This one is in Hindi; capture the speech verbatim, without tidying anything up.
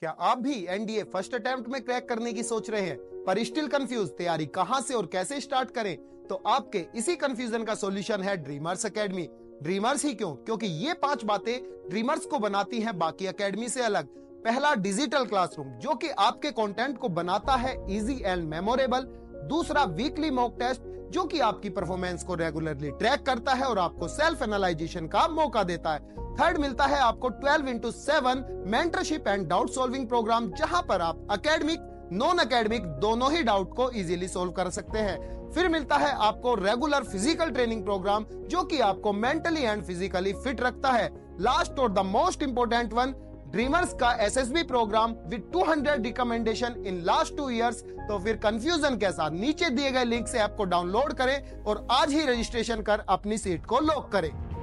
क्या आप भी एनडीए फर्स्ट अटेम्प्ट में क्रैक करने की सोच रहे हैं पर स्टिल कंफ्यूज, तैयारी कहां से और कैसे स्टार्ट करें? तो आपके इसी कंफ्यूजन का सॉल्यूशन है ड्रीमर्स एकेडमी। ड्रीमर्स ही क्यों? क्योंकि ये पांच बातें ड्रीमर्स को बनाती हैं बाकी एकेडमी से अलग। पहला, डिजिटल क्लासरूम जो कि आपके कंटेंट को बनाता है इजी एंड मेमोरेबल। दूसरा, वीकली मॉक टेस्ट जो कि आपकी परफॉर्मेंस को रेगुलरली ट्रैक करता है और आपको सेल्फ एनालाइजेशन का मौका देता है। थर्ड, मिलता है आपको twelve into seven mentorship and doubt solving programme जहां पर आप एकेडमिक नॉन एकेडमिक दोनों ही डाउट को इजीली सोल्व कर सकते हैं। फिर मिलता है आपको रेगुलर फिजिकल ट्रेनिंग प्रोग्राम जो कि आपको मेंटली एंड फिजिकली फिट रखता है। लास्ट और the most important one, Dreamers का SSB programme with two hundred recommendation in last two years. तो फिर कंफ्यूजन कैसा? नीचे दिए गए लिंक से ऐप को डाउनलोड करें और आज ही रजिस्ट्रेशन कर अपनी सीट को लॉक करें।